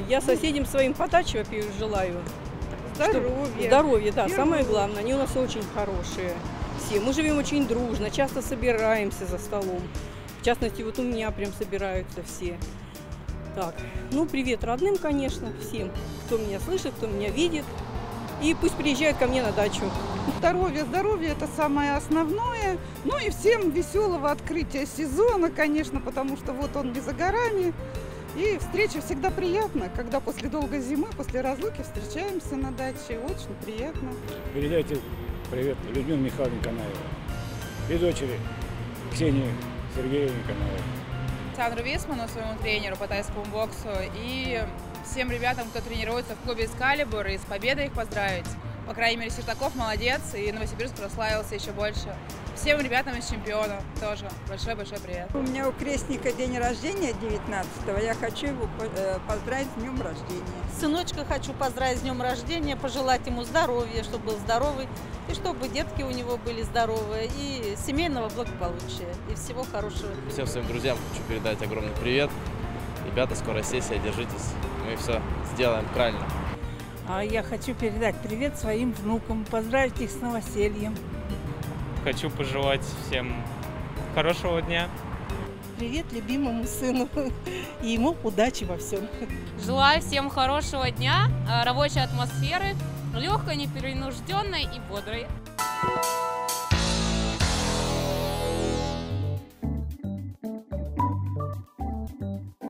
Я соседям своим по даче, во-первых, желаю. Здоровья. Здоровья, да, самое главное. Они у нас очень хорошие все. Мы живем очень дружно, часто собираемся за столом. В частности, вот у меня прям собираются все. Так, ну, привет родным, конечно, всем, кто меня слышит, кто меня видит. И пусть приезжают ко мне на дачу. Здоровье, здоровье – это самое основное. Ну и всем веселого открытия сезона, конечно, потому что вот он не за горами. И встреча всегда приятна, когда после долгой зимы, после разлуки встречаемся на даче. Очень приятно. Передайте привет Людмиле Михайловне Канаевой и дочери Ксении Сергеевне Канаевой. Александру Висману, своему тренеру по тайскому боксу, и всем ребятам, кто тренируется в клубе «Экскалибур», и с победой их поздравить. По крайней мере, Сертаков молодец, и Новосибирск прославился еще больше. Всем ребятам из чемпиона тоже большой-большой привет. У меня у крестника день рождения 19-го, я хочу его поздравить с днем рождения. Сыночка хочу поздравить с днем рождения, пожелать ему здоровья, чтобы был здоровый, и чтобы детки у него были здоровые, и семейного благополучия, и всего хорошего. Всем своим друзьям хочу передать огромный привет. Ребята, скоро сессия, держитесь, мы все сделаем правильно. А я хочу передать привет своим внукам, поздравить их с новосельем. Хочу пожелать всем хорошего дня. Привет любимому сыну и ему удачи во всем. Желаю всем хорошего дня, рабочей атмосферы, легкой, непринужденной и бодрой.